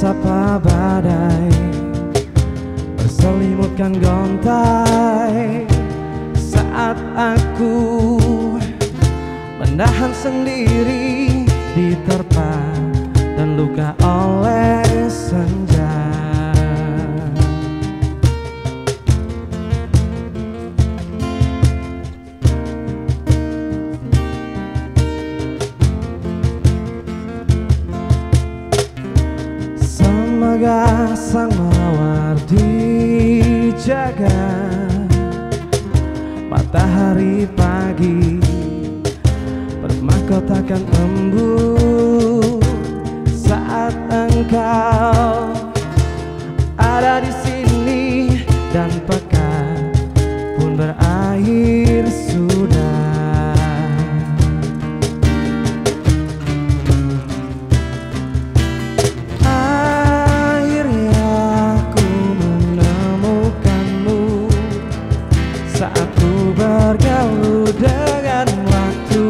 sapa badai berselimutkan gontai saat aku menahan sendiri diterpa dan luka oleh senja. Semoga sang mawar dijaga matahari pagi bermahkotakan embun saat engkau ada di sini dan pekan pun berakhir sudah. Bergaul dengan waktu,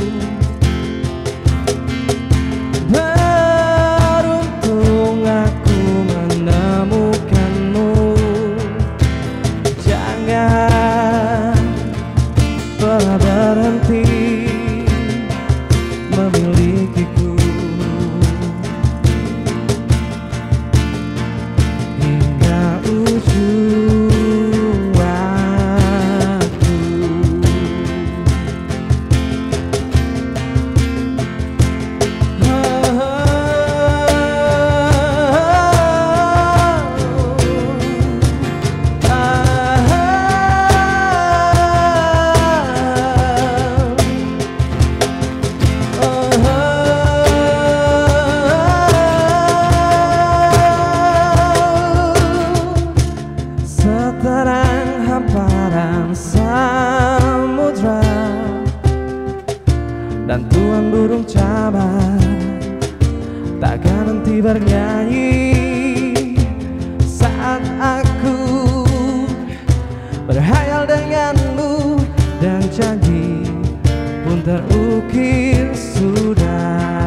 beruntung aku menemukanmu. Jangan pernah berhenti memilikiku hingga ujung. Seterang hamparan samudra dan tuan burung cabar takkan henti bernyanyi saat aku berhayal denganmu dan janji pun terukir sudah.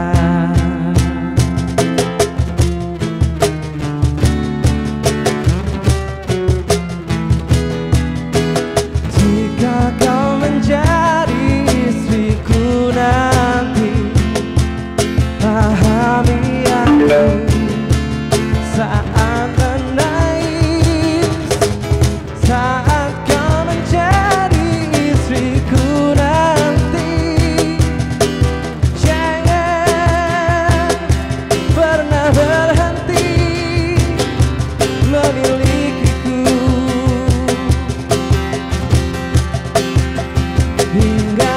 Saat menangis, saat kau menjadi istriku nanti, jangan pernah berhenti memilikiku hingga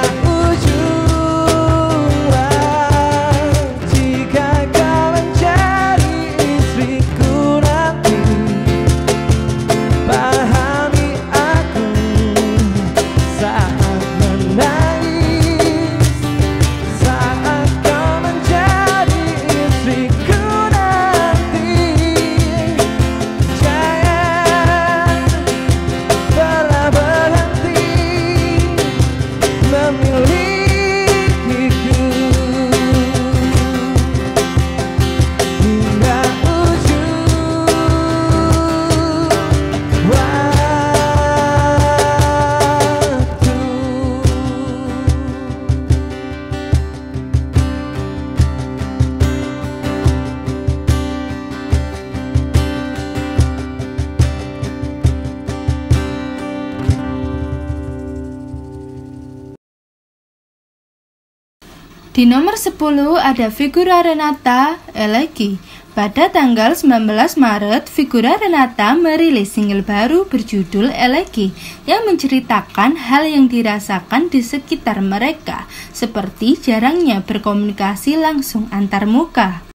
Di nomor 10 ada Figura Renata, Elegi. Pada tanggal 19 Maret, Figura Renata merilis single baru berjudul Elegi yang menceritakan hal yang dirasakan di sekitar mereka, seperti jarangnya berkomunikasi langsung antar muka.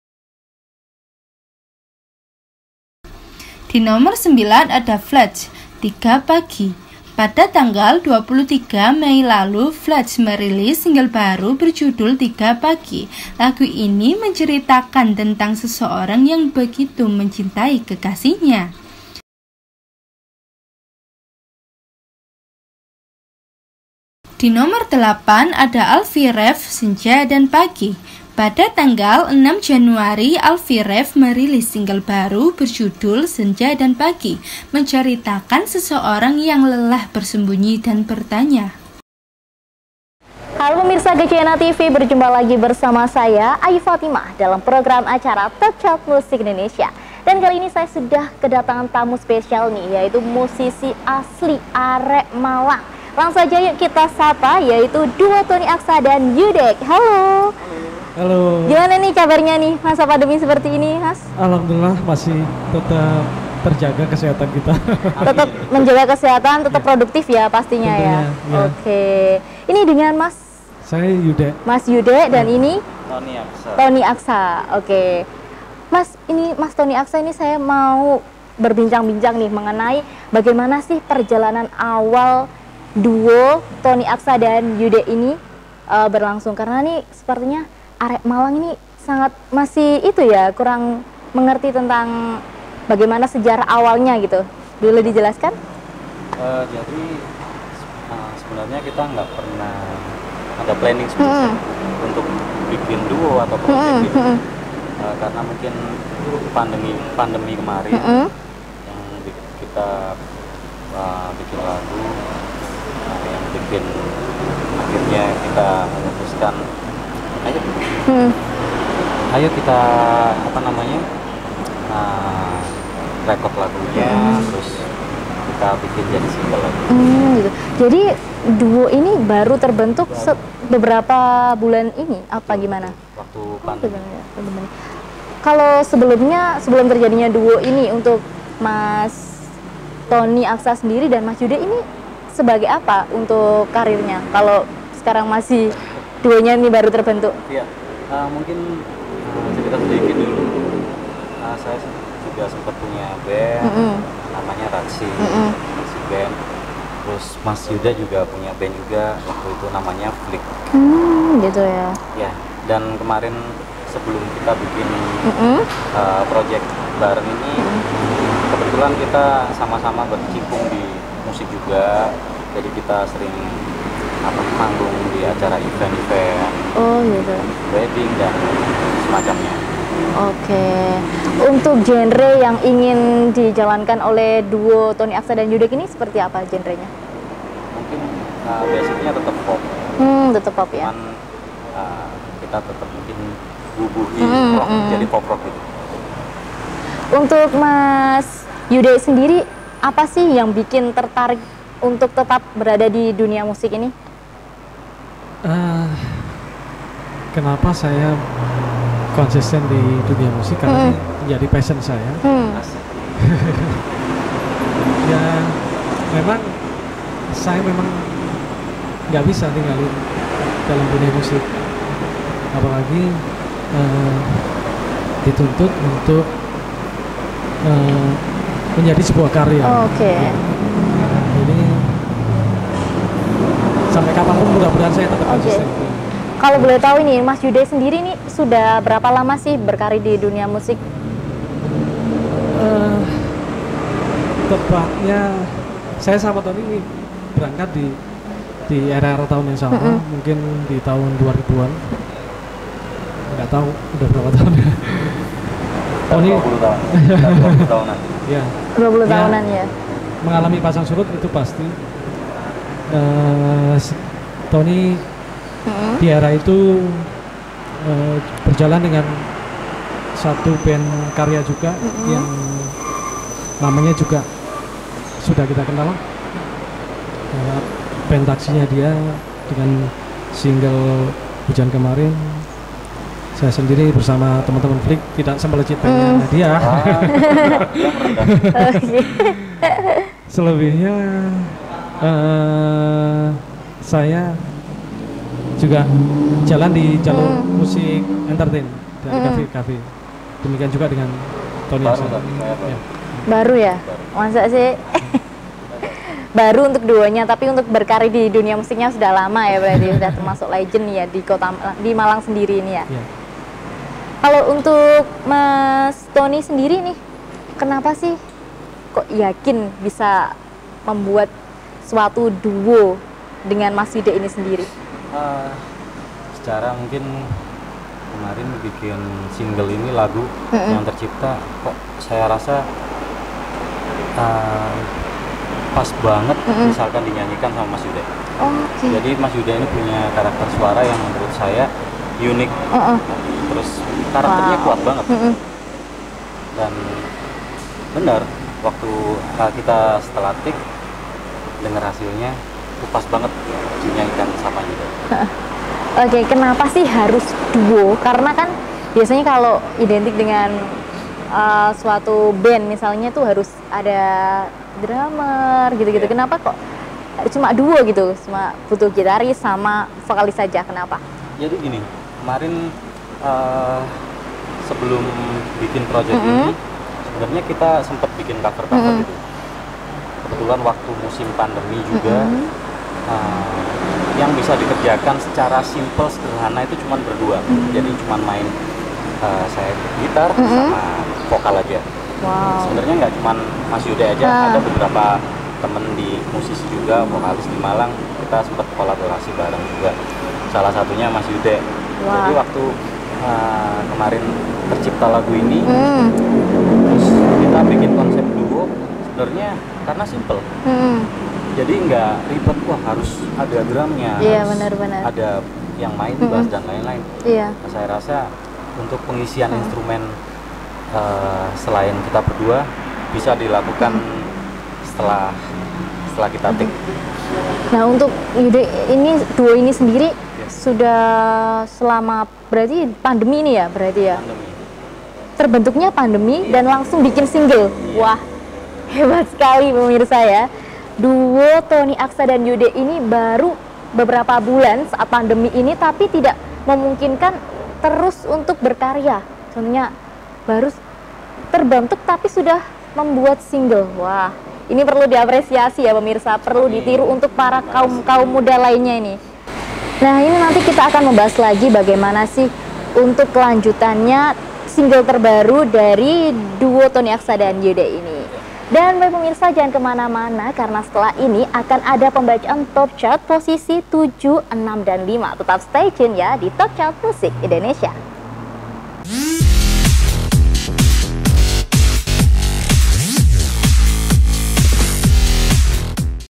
Di nomor 9 ada Fletch, 3 Pagi. Pada tanggal 23 Mei lalu, Fletch merilis single baru berjudul 3 Pagi. Lagu ini menceritakan tentang seseorang yang begitu mencintai kekasihnya. Di nomor 8 ada Alfie Rev, Senja dan Pagi. Pada tanggal 6 Januari, Alfie Rev merilis single baru berjudul Senja dan Pagi, menceritakan seseorang yang lelah bersembunyi dan bertanya. Halo pemirsa GCNA TV, berjumpa lagi bersama saya Ayu Fatimah dalam program acara Top Chart Musik Indonesia. Dan kali ini saya sudah kedatangan tamu spesial nih, yaitu musisi asli Arek Malang. Langsung saja yuk kita sapa, yaitu duo Tony Aksa dan Yudek. Halo. Halo. Gimana nih kabarnya nih masa pandemi seperti ini, Mas? Alhamdulillah masih tetap terjaga kesehatan kita. Tetap menjaga kesehatan, tetap produktif ya pastinya. Tentunya, ya. Oke. Ini dengan Mas? Saya Yude. Mas Yude dan ini? Tony Aksa. Tony Aksa. Oke. Mas, ini Mas Tony Aksa ini saya mau berbincang-bincang nih mengenai bagaimana sih perjalanan awal duo Tony Aksa dan Yude ini berlangsung, karena nih sepertinya Arek Malang ini sangat masih itu ya, kurang mengerti tentang bagaimana sejarah awalnya gitu. Boleh dijelaskan? Jadi sebenarnya kita nggak pernah ada planning sebelumnya untuk bikin duo atau project gitu. Karena mungkin pandemi kemarin yang kita bikin lagu, yang bikin akhirnya kita memutuskan ayo kita rekod lagunya, terus kita bikin jadi single lagi. Gitu. Jadi duo ini baru terbentuk beberapa bulan ini apa gimana? Waktu pandemi. Kalau sebelum terjadinya duo ini, untuk Mas Tony Aksa sendiri dan Mas Yude ini sebagai apa untuk karirnya? Kalau sekarang masih duonya ini baru terbentuk. Iya, mungkin cerita sedikit dulu. Saya juga sempat punya band, namanya Raksi Band. Terus Mas Yuda juga punya band juga, waktu itu namanya Flick. Gitu ya. Ya, dan kemarin sebelum kita bikin project bareng ini, kebetulan kita sama-sama berkecimpung di musik juga, jadi kita sering manggung di acara event-event, Gitu. wedding dan semacamnya. Oke. Untuk genre yang ingin dijalankan oleh duo Tony Aksa dan Yudek ini seperti apa genrenya? Mungkin basicnya tetap pop, Tetap pop ya. cuman kita tetap mungkin bubuhi rock, jadi pop rock gitu. Untuk Mas Yude sendiri, apa sih yang bikin tertarik untuk tetap berada di dunia musik ini? Kenapa saya konsisten di dunia musik? Karena ini menjadi passion saya. Asik. Ya, saya memang nggak bisa tinggalin dalam dunia musik, apalagi dituntut untuk menjadi sebuah karya. Oke. Jadi sampai kapanpun mudah-mudahan saya tetap konsisten. Kalau boleh tahu ini, Mas Yude sendiri nih sudah berapa lama sih berkarir di dunia musik? Tepatnya saya sama Tony berangkat di era tahun yang sama, mungkin di tahun 2000-an. Nggak tahu udah berapa tahun ya. Tony 20 tahun. 20 tahunan. Ya. 20 tahunan ya. Mengalami pasang surut itu pasti. Tony di era itu berjalan dengan satu band karya juga yang namanya juga sudah kita kenal, band taksinya dia dengan single Hujan Kemarin. Saya sendiri bersama teman-teman Flick tidak sempat ciptanya dia. Selebihnya saya juga jalan di jalur musik entertain dari kafe-kafe. Demikian juga dengan Tony Aksa. Ya. Baru ya? Masa sih? Baru untuk duonya, tapi untuk berkarir di dunia musiknya sudah lama ya, berarti sudah termasuk legend ya di Malang sendiri ini ya. Ya. Kalau untuk Mas Tony sendiri nih, kenapa sih kok yakin bisa membuat suatu duo dengan Mas Yude ini sendiri? Secara mungkin kemarin bikin single ini, lagu yang tercipta kok saya rasa pas banget misalkan dinyanyikan sama Mas Yuda. Jadi Mas Yuda ini punya karakter suara yang menurut saya unik, terus karakternya kuat banget. Dan benar, waktu kita setelah tik dengar hasilnya pas banget dinyanyikan sama Yuda. Oke, kenapa sih harus duo? Karena kan biasanya kalau identik dengan suatu band misalnya tuh harus ada drummer gitu-gitu. Kenapa kok cuma duo gitu? Cuma butuh gitaris sama vokalis saja. Kenapa? Jadi gini, kemarin sebelum bikin project ini sebenarnya kita sempat bikin cover-cover gitu. Kebetulan waktu musim pandemi juga yang bisa dikerjakan secara simple, sederhana itu cuma berdua. Jadi cuma main saya gitar sama vokal aja. Sebenarnya nggak cuma Mas Yuda aja, ada beberapa temen di musisi juga, vokalis di Malang, kita sempat kolaborasi bareng juga. Salah satunya Mas Yuda. Jadi waktu kemarin tercipta lagu ini, terus kita bikin konsep duo, sebenarnya karena simple. Jadi nggak ribet, wah harus ada drumnya, benar-benar ada yang main bass dan lain-lain. Nah, saya rasa untuk pengisian instrumen selain kita berdua bisa dilakukan setelah kita take. Nah, untuk ide ini duo ini sendiri sudah selama berarti pandemi ini ya, berarti ya. Terbentuknya pandemi dan langsung bikin single. Wah, hebat sekali pemirsa ya. Duo Tony Aksa dan Yude ini baru beberapa bulan saat pandemi ini, tapi tidak memungkinkan terus untuk berkarya. Contohnya baru terbentuk tapi sudah membuat single. Wah, ini perlu diapresiasi ya pemirsa, perlu ditiru untuk para kaum muda lainnya ini. Nah, ini nanti kita akan membahas lagi bagaimana sih untuk kelanjutannya single terbaru dari duo Tony Aksa dan Yude ini. Dan bagi pemirsa jangan kemana-mana karena setelah ini akan ada pembacaan top chart posisi 7, 6, dan 5. Tetap stay tune ya di Top Chart Musik Indonesia.